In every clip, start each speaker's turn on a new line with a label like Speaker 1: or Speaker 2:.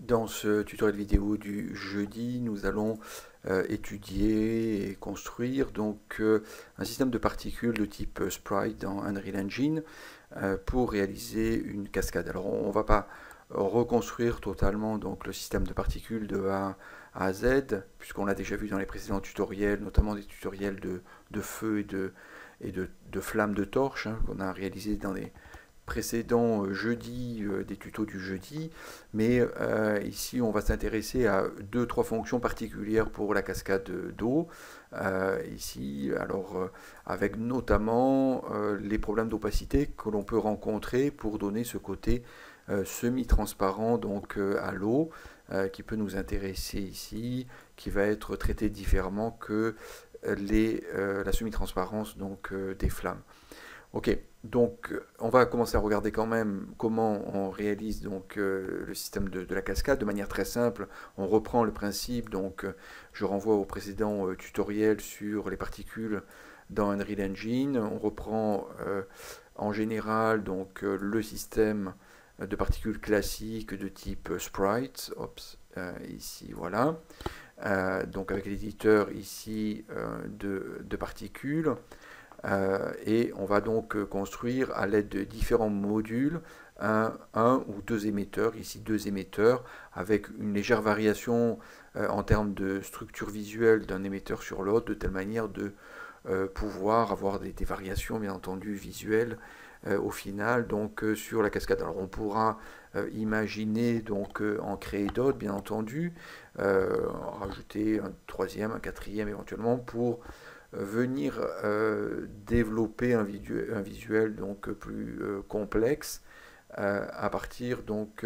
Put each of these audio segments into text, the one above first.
Speaker 1: Dans ce tutoriel vidéo du jeudi, nous allons étudier et construire un système de particules de type Sprite dans Unreal Engine pour réaliser une cascade. Alors on ne va pas reconstruire totalement donc le système de particules de A à Z, puisqu'on l'a déjà vu dans les précédents tutoriels, notamment des tutoriels de feu et de flammes de torche qu'on a réalisé dans les précédents jeudi, des tutos du jeudi, mais ici on va s'intéresser à deux, trois fonctions particulières pour la cascade d'eau. Ici, alors avec notamment les problèmes d'opacité que l'on peut rencontrer pour donner ce côté semi-transparent donc à l'eau, qui peut nous intéresser ici, qui va être traité différemment que la semi-transparence donc des flammes. Ok, donc on va commencer à regarder quand même comment on réalise donc le système de la cascade de manière très simple. On reprend le principe, donc je renvoie au précédent tutoriel sur les particules dans Unreal Engine. On reprend en général donc le système de particules classiques de type Sprite. Ici voilà. Donc avec l'éditeur ici de particules. Et on va donc construire à l'aide de différents modules un ou deux émetteurs, ici deux émetteurs, avec une légère variation en termes de structure visuelle d'un émetteur sur l'autre, de telle manière de pouvoir avoir des variations bien entendu visuelles au final donc sur la cascade. Alors on pourra imaginer donc en créer d'autres bien entendu, rajouter un troisième, un quatrième éventuellement pour venir développer un visuel donc plus complexe à partir donc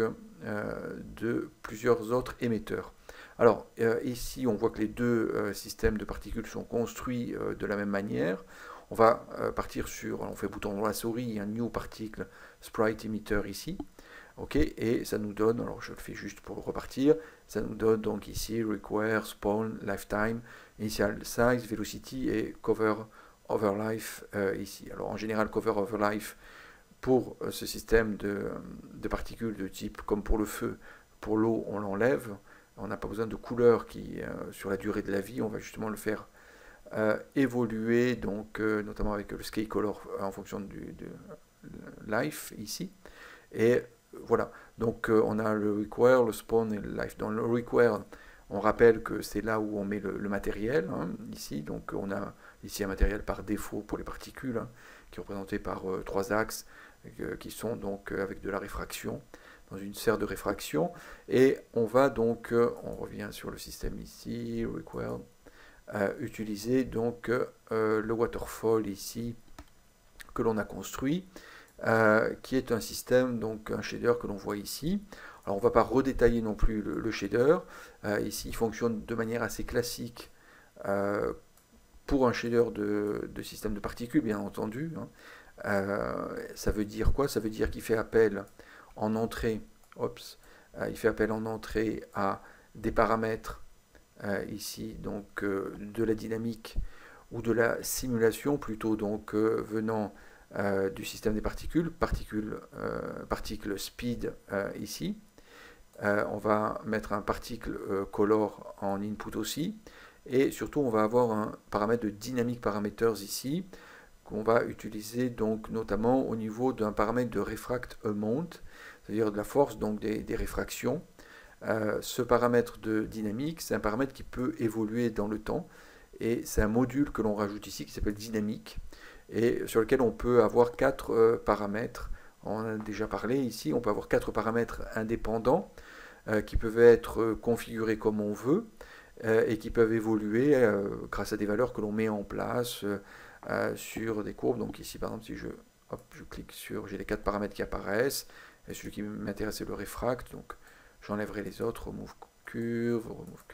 Speaker 1: de plusieurs autres émetteurs. Alors ici on voit que les deux systèmes de particules sont construits de la même manière. On va partir sur, on fait bouton dans la souris, un New Particle Sprite Emitter ici. Ok, et ça nous donne, alors je le fais juste pour repartir, ça nous donne donc ici Require, Spawn, Lifetime, Initial Size, Velocity et Cover Over Life ici. Alors en général, Cover Over Life pour ce système de particules de type comme pour le feu, pour l'eau, on l'enlève. On n'a pas besoin de couleur qui, sur la durée de la vie, on va justement le faire évoluer, donc notamment avec le Scale Color en fonction du life ici. Et voilà, donc on a le require, le spawn et le life. Dans le require, on rappelle que c'est là où on met le matériel, ici. Donc on a ici un matériel par défaut pour les particules, qui est représenté par trois axes, qui sont donc avec de la réfraction, dans une serre de réfraction. Et on va donc, on revient sur le système ici, require, utiliser donc le waterfall ici, que l'on a construit. Qui est un système, donc un shader que l'on voit ici. Alors on ne va pas redétailler non plus le shader. Ici il fonctionne de manière assez classique pour un shader de système de particules, bien entendu. Ça veut dire quoi? Ça veut dire qu'il fait appel en entrée, il fait appel en entrée à des paramètres ici, donc de la dynamique ou de la simulation plutôt, donc venant du système des particules, particle speed ici. On va mettre un particle color en input aussi. Et surtout, on va avoir un paramètre de dynamic parameters ici, qu'on va utiliser donc notamment au niveau d'un paramètre de refract amount, c'est-à-dire de la force donc des réfractions. Ce paramètre de dynamique, c'est un paramètre qui peut évoluer dans le temps. Et c'est un module que l'on rajoute ici qui s'appelle dynamique et sur lequel on peut avoir quatre paramètres. On en a déjà parlé ici, on peut avoir quatre paramètres indépendants qui peuvent être configurés comme on veut et qui peuvent évoluer grâce à des valeurs que l'on met en place sur des courbes. Donc ici par exemple si je clique sur, j'ai les quatre paramètres qui apparaissent, et celui qui m'intéresse c'est le refract, donc j'enlèverai les autres, remove curve,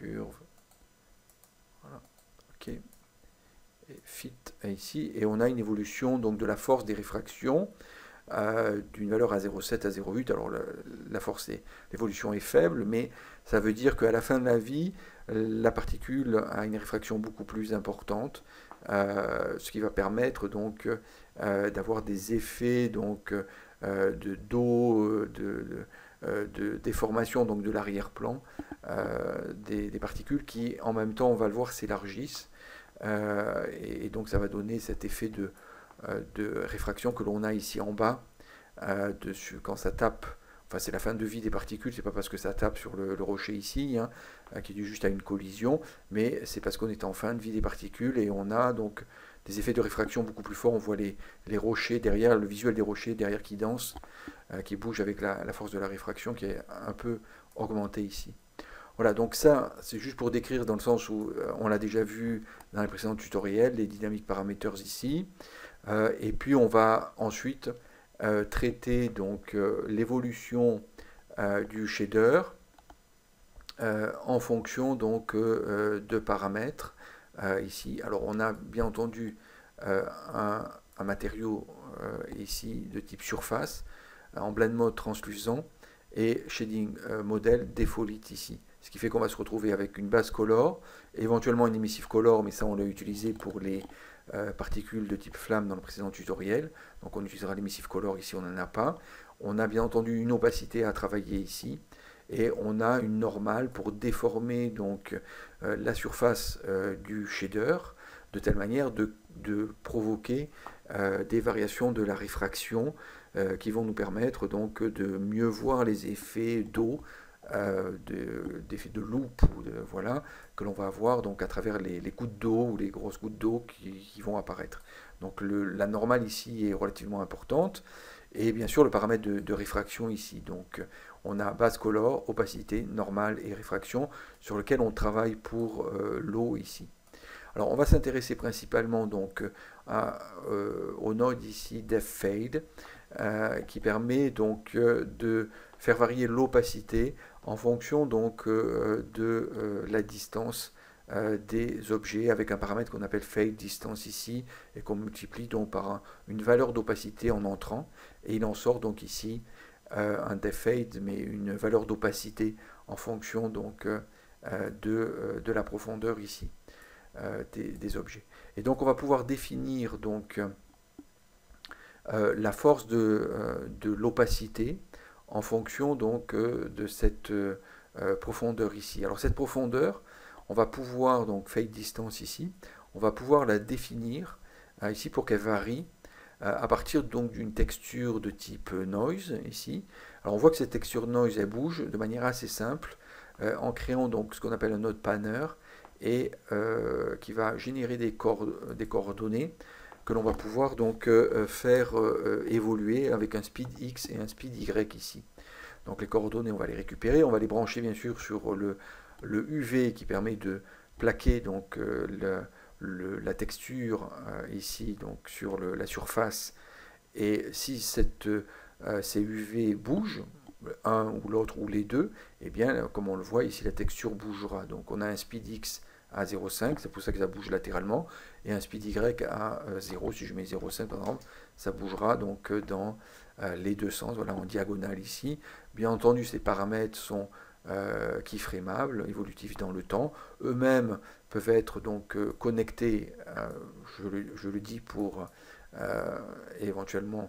Speaker 1: voilà, ok. Et fit ici, et on a une évolution donc de la force des réfractions d'une valeur à 0,7 à 0,8. Alors la force, l'évolution est faible, mais ça veut dire qu'à la fin de la vie, la particule a une réfraction beaucoup plus importante, ce qui va permettre donc d'avoir des effets donc d'eau, de déformation donc de l'arrière-plan des particules qui, en même temps, on va le voir, s'élargissent. Et donc ça va donner cet effet de réfraction que l'on a ici en bas, quand ça tape. Enfin, c'est la fin de vie des particules, c'est pas parce que ça tape sur le rocher ici, hein, qui est dû juste à une collision, mais c'est parce qu'on est en fin de vie des particules et on a donc des effets de réfraction beaucoup plus forts. On voit les rochers derrière, le visuel des rochers derrière qui dansent, qui bougent avec la force de la réfraction qui est un peu augmentée ici. Voilà, donc ça, c'est juste pour décrire dans le sens où on l'a déjà vu dans les précédents tutoriels, les dynamic parameters ici. Et puis on va ensuite traiter donc l'évolution du shader en fonction donc de paramètres ici. Alors on a bien entendu un matériau ici de type surface en blend mode translucent et shading model défolite ici. Ce qui fait qu'on va se retrouver avec une base color, éventuellement une emissive color, mais ça on l'a utilisé pour les particules de type flamme dans le précédent tutoriel. Donc on utilisera l'emissive color, ici on n'en a pas. On a bien entendu une opacité à travailler ici. Et on a une normale pour déformer donc la surface du shader de telle manière de provoquer des variations de la réfraction qui vont nous permettre donc de mieux voir les effets d'eau, d'effets de loupe, voilà, que l'on va avoir donc à travers les gouttes d'eau ou les grosses gouttes d'eau qui vont apparaître. Donc la normale ici est relativement importante. Et bien sûr le paramètre de réfraction ici. Donc on a base color, opacité, normale et réfraction sur lequel on travaille pour l'eau ici. Alors on va s'intéresser principalement donc au node ici depth fade qui permet donc de faire varier l'opacité en fonction donc de la distance des objets avec un paramètre qu'on appelle fade distance ici et qu'on multiplie donc par une valeur d'opacité en entrant et il en sort donc ici un depth fade mais une valeur d'opacité en fonction donc de la profondeur ici des objets. Et donc on va pouvoir définir donc la force de l'opacité en fonction donc de cette profondeur ici. Alors cette profondeur, on va pouvoir, donc fade distance ici, on va pouvoir la définir ici pour qu'elle varie à partir donc d'une texture de type noise ici. Alors on voit que cette texture noise elle bouge de manière assez simple en créant donc ce qu'on appelle un node panner et qui va générer des coordonnées que l'on va pouvoir donc faire évoluer avec un speed X et un speed Y ici. Donc les coordonnées on va les récupérer, on va les brancher bien sûr sur le UV qui permet de plaquer donc la texture ici donc sur la surface et si ces UV bougent, un ou l'autre ou les deux, et bien comme on le voit ici la texture bougera. Donc on a un speed X à 0,5, c'est pour ça que ça bouge latéralement, et un speed Y à 0, si je mets 0,5 par exemple, ça bougera donc dans les deux sens, voilà en diagonale ici. Bien entendu ces paramètres sont keyframables, évolutifs dans le temps, eux-mêmes peuvent être donc connectés, je le dis pour éventuellement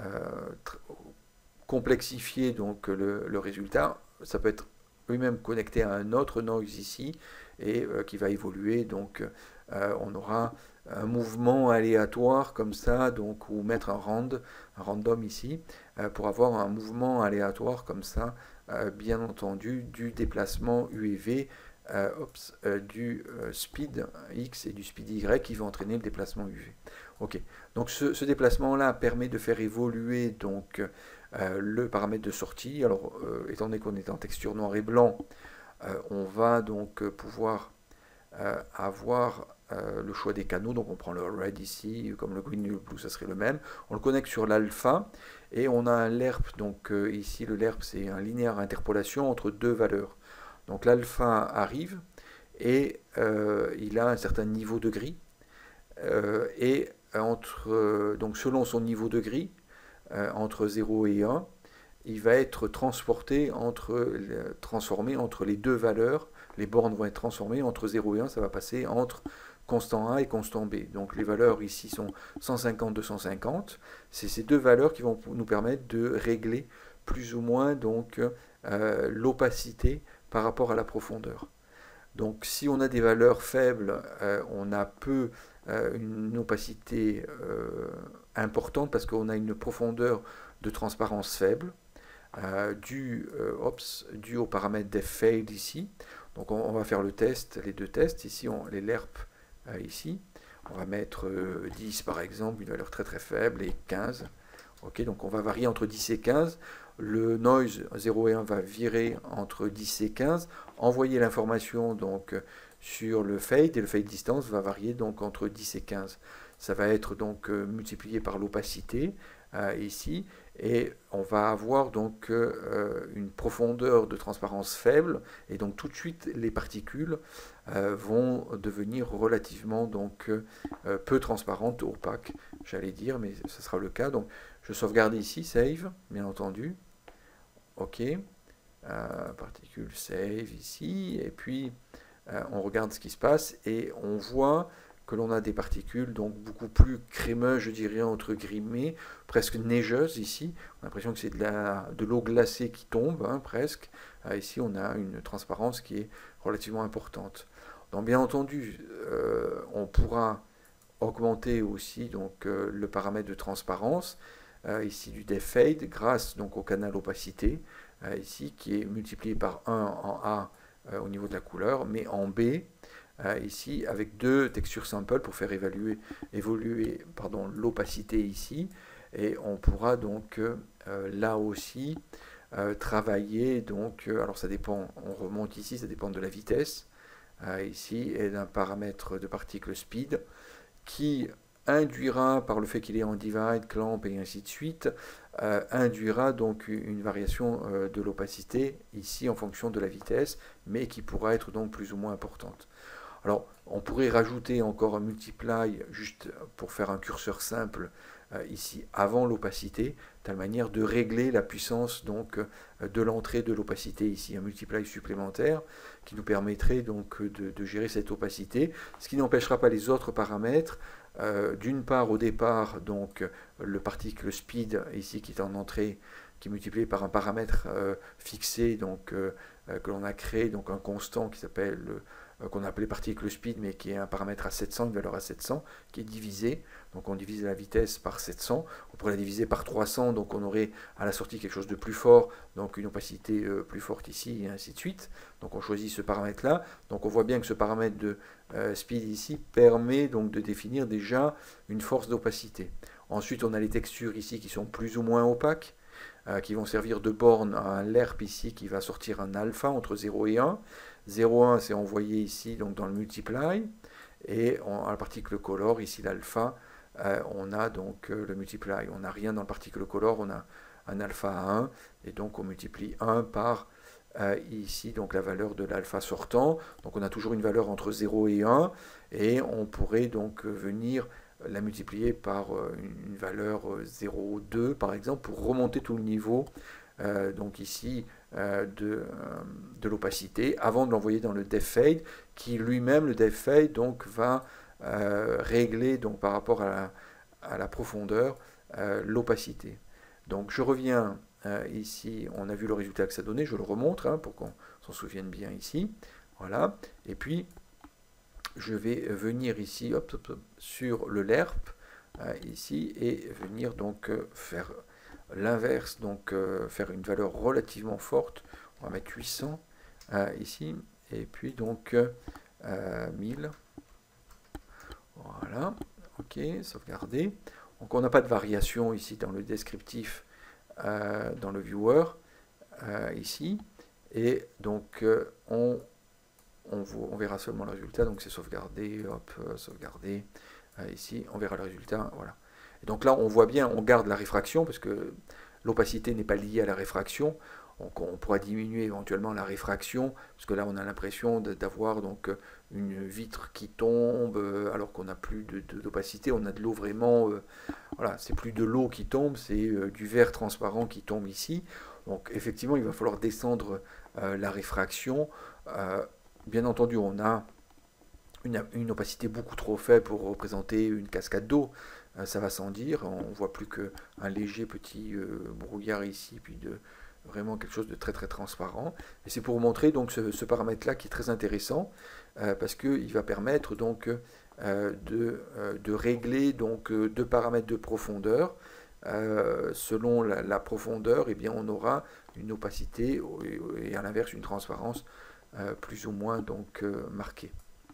Speaker 1: complexifier donc le résultat, ça peut être lui-même connecté à un autre noise ici et qui va évoluer, donc on aura un mouvement aléatoire comme ça, donc ou mettre un random ici pour avoir un mouvement aléatoire comme ça, bien entendu du déplacement UV du speed X et du speed Y qui va entraîner le déplacement UV. Ok, donc ce déplacement là permet de faire évoluer donc le paramètre de sortie. Alors étant donné qu'on est en texture noir et blanc, on va donc pouvoir avoir le choix des canaux. Donc on prend le red ici, comme le green et le blue ça serait le même. On le connecte sur l'alpha et on a un lerp. Donc ici le lerp c'est un linéaire interpolation entre deux valeurs. Donc l'alpha arrive et il a un certain niveau de gris et donc selon son niveau de gris entre 0 et 1, il va être transformé entre les deux valeurs. Les bornes vont être transformées entre 0 et 1, ça va passer entre constant A et constant B. Donc les valeurs ici sont 150, 250. C'est ces deux valeurs qui vont nous permettre de régler plus ou moins donc l'opacité par rapport à la profondeur. Donc si on a des valeurs faibles, on a une opacité importante parce qu'on a une profondeur de transparence faible due au paramètre depth-fade ici. Donc on va faire le test, les deux tests. Ici, les LERP ici. On va mettre 10 par exemple, une valeur très très faible, et 15. Ok, donc on va varier entre 10 et 15. Le noise 0 et 1 va virer entre 10 et 15. Envoyer l'information donc sur le fade, et le fade distance va varier donc entre 10 et 15. Ça va être donc multiplié par l'opacité ici, et on va avoir donc une profondeur de transparence faible, et donc tout de suite les particules vont devenir relativement donc peu transparentes, opaques, j'allais dire, mais ce sera le cas. Donc je sauvegarde ici, save, bien entendu. OK, particule save ici, et puis on regarde ce qui se passe, et on voit que l'on a des particules donc beaucoup plus crémeuses, je dirais, entre guillemets, presque neigeuses ici. On a l'impression que c'est de l'eau glacée qui tombe, hein, presque. Ici, on a une transparence qui est relativement importante. Donc, bien entendu, on pourra augmenter aussi donc, le paramètre de transparence, ici du depth fade, grâce donc, au canal opacité, ici, qui est multiplié par 1 en A au niveau de la couleur, mais en B, ici, avec deux textures samples pour faire évoluer l'opacité ici, et on pourra donc là aussi travailler, donc, alors ça dépend, on remonte ici, ça dépend de la vitesse, ici, et d'un paramètre de particle speed, qui induira, par le fait qu'il est en divide, clamp et ainsi de suite, induira donc une variation de l'opacité ici en fonction de la vitesse, mais qui pourra être donc plus ou moins importante. Alors, on pourrait rajouter encore un multiply juste pour faire un curseur simple ici avant l'opacité, de telle manière de régler la puissance donc de l'entrée de l'opacité ici, un multiply supplémentaire qui nous permettrait donc de gérer cette opacité, ce qui n'empêchera pas les autres paramètres. D'une part, au départ, donc le particle speed ici qui est en entrée, qui est multiplié par un paramètre fixé, donc que l'on a créé, donc un constant qui s'appelle qu'on a appelé particle speed, mais qui est un paramètre à 700, une valeur à 700, qui est divisé. Donc on divise la vitesse par 700, on pourrait la diviser par 300, donc on aurait à la sortie quelque chose de plus fort, donc une opacité plus forte ici, et ainsi de suite. Donc on choisit ce paramètre-là. Donc on voit bien que ce paramètre de speed ici permet donc de définir déjà une force d'opacité. Ensuite on a les textures ici qui sont plus ou moins opaques, qui vont servir de borne à un LERP ici qui va sortir un alpha entre 0 et 1. 0,1 c'est envoyé ici donc dans le multiply, et à la particule color, ici l'alpha, on a donc le multiply. On n'a rien dans le particule color, on a un alpha à 1, et donc on multiplie 1 par ici donc la valeur de l'alpha sortant. Donc on a toujours une valeur entre 0 et 1, et on pourrait donc venir la multiplier par une valeur 0,2 par exemple pour remonter tout le niveau donc ici de l'opacité avant de l'envoyer dans le depth fade, qui lui-même, le depth fade, donc va régler donc par rapport à la profondeur l'opacité. Donc je reviens ici, on a vu le résultat que ça donnait, je le remontre pour qu'on s'en souvienne bien ici, voilà, et puis je vais venir ici sur le LERP ici, et venir donc faire l'inverse, donc faire une valeur relativement forte. On va mettre 800 ici, et puis donc 1000. Voilà, ok, sauvegarder. Donc on n'a pas de variation ici dans le descriptif, dans le viewer, ici, et donc on verra seulement le résultat. Donc c'est sauvegarder, hop, sauvegarder, ici, on verra le résultat, voilà. Et donc là, on voit bien, on garde la réfraction, parce que l'opacité n'est pas liée à la réfraction. Donc on pourra diminuer éventuellement la réfraction, parce que là, on a l'impression d'avoir donc une vitre qui tombe, alors qu'on n'a plus d'opacité, on a de l'eau vraiment, voilà, c'est plus de l'eau qui tombe, c'est du verre transparent qui tombe ici. Donc effectivement, il va falloir descendre la réfraction. Bien entendu, on a une opacité beaucoup trop faible pour représenter une cascade d'eau. ça va sans dire, on voit plus qu'un léger petit brouillard ici, puis vraiment quelque chose de très très transparent. Et c'est pour vous montrer donc ce paramètre-là qui est très intéressant, parce qu'il va permettre donc de régler donc deux paramètres de profondeur. Selon la profondeur, eh bien, on aura une opacité et à l'inverse une transparence plus ou moins donc marquée.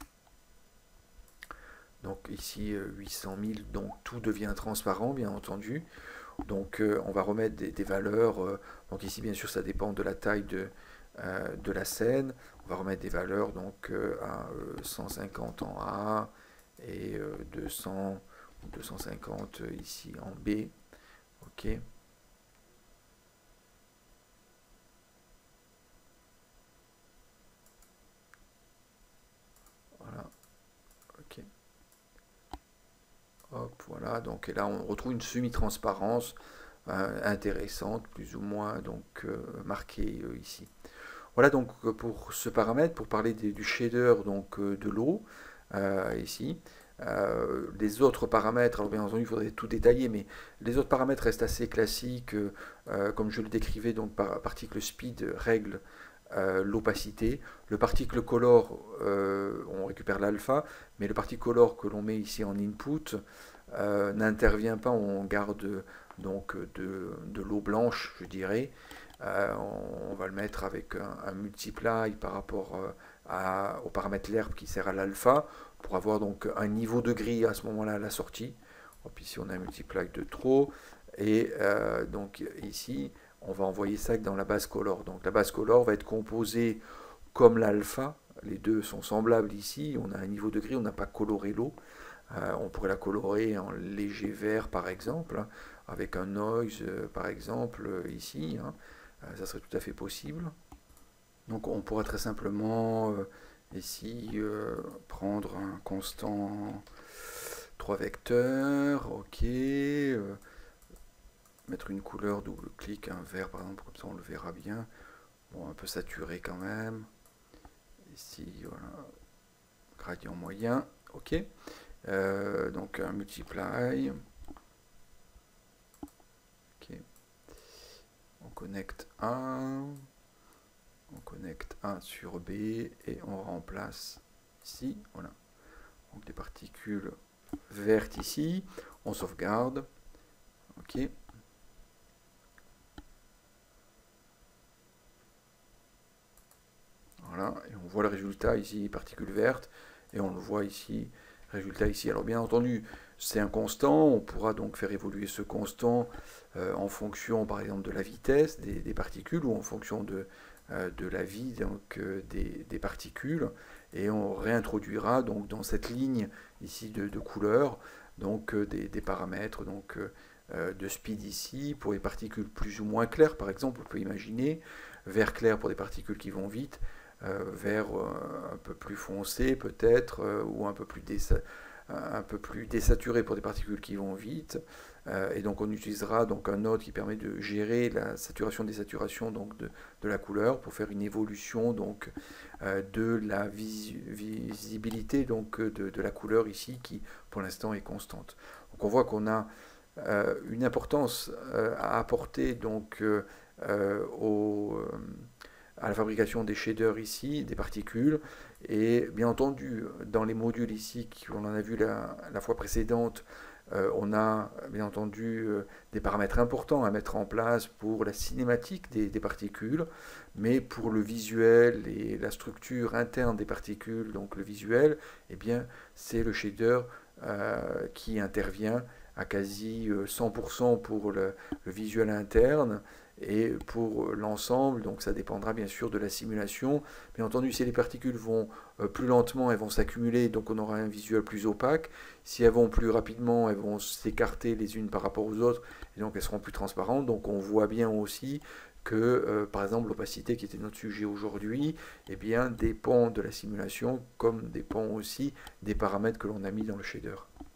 Speaker 1: Donc ici 800 000, donc tout devient transparent bien entendu. Donc on va remettre des valeurs, donc ici bien sûr ça dépend de la taille de la scène. On va remettre des valeurs donc à 150 en A et 200 ou 250 ici en B. Ok. Voilà. Ok. Hop, voilà. Donc et là on retrouve une semi-transparence intéressante, plus ou moins donc marquée ici. Voilà donc pour ce paramètre, pour parler du shader donc de l'eau ici. Les autres paramètres, alors bien entendu il faudrait tout détailler, mais les autres paramètres restent assez classiques, comme je le décrivais, donc particle speed règle l'opacité, le particle color, on récupère l'alpha, mais le particle color que l'on met ici en input n'intervient pas, on garde donc de l'eau blanche, je dirais. On va le mettre avec un multiply par rapport au paramètre l'herbe qui sert à l'alpha, pour avoir donc un niveau de gris à ce moment-là à la sortie. Puis ici on a un multiply de trop, et donc ici on va envoyer ça dans la base color. Donc la base color va être composée comme l'alpha, les deux sont semblables ici, on a un niveau de gris, on n'a pas coloré l'eau. On pourrait la colorer en léger vert par exemple, hein, avec un noise par exemple ici, hein, ça serait tout à fait possible. Donc on pourrait très simplement ici prendre un constant 3 vecteurs, ok, mettre une couleur, double-clic, un vert par exemple, comme ça on le verra bien. Bon, un peu saturé quand même. Ici, voilà, gradient moyen, ok. Donc un multiply. Ok. On connecte 1. On connecte 1 sur B et on remplace ici. Voilà. Donc des particules vertes ici. On sauvegarde. Ok. Voilà. Et on voit le résultat ici, particules vertes. Et on le voit ici, résultat ici. Alors bien entendu, c'est un constant. On pourra donc faire évoluer ce constant en fonction, par exemple, de la vitesse des particules ou en fonction de la vie donc, des particules, et on réintroduira donc dans cette ligne ici de couleur donc des paramètres donc de speed ici pour les particules plus ou moins claires. Par exemple, on peut imaginer vert clair pour des particules qui vont vite, vert un peu plus foncé peut-être, ou un peu plus désaturé pour des particules qui vont vite. Et donc on utilisera donc un node qui permet de gérer la saturation désaturation donc de la couleur pour faire une évolution donc de la visibilité donc de la couleur ici qui pour l'instant est constante. Donc on voit qu'on a une importance à apporter donc à la fabrication des shaders ici, des particules, et bien entendu dans les modules ici qu'on en a vu la fois précédente, on a bien entendu des paramètres importants à mettre en place pour la cinématique des particules, mais pour le visuel et la structure interne des particules, donc le visuel, eh bien c'est le shader qui intervient à quasi 100% pour le visuel interne, et pour l'ensemble, donc ça dépendra bien sûr de la simulation. Bien entendu, si les particules vont plus lentement, elles vont s'accumuler, donc on aura un visuel plus opaque. Si elles vont plus rapidement, elles vont s'écarter les unes par rapport aux autres, et donc elles seront plus transparentes. Donc on voit bien aussi que, par exemple, l'opacité qui était notre sujet aujourd'hui, eh bien, dépend de la simulation, comme dépend aussi des paramètres que l'on a mis dans le shader.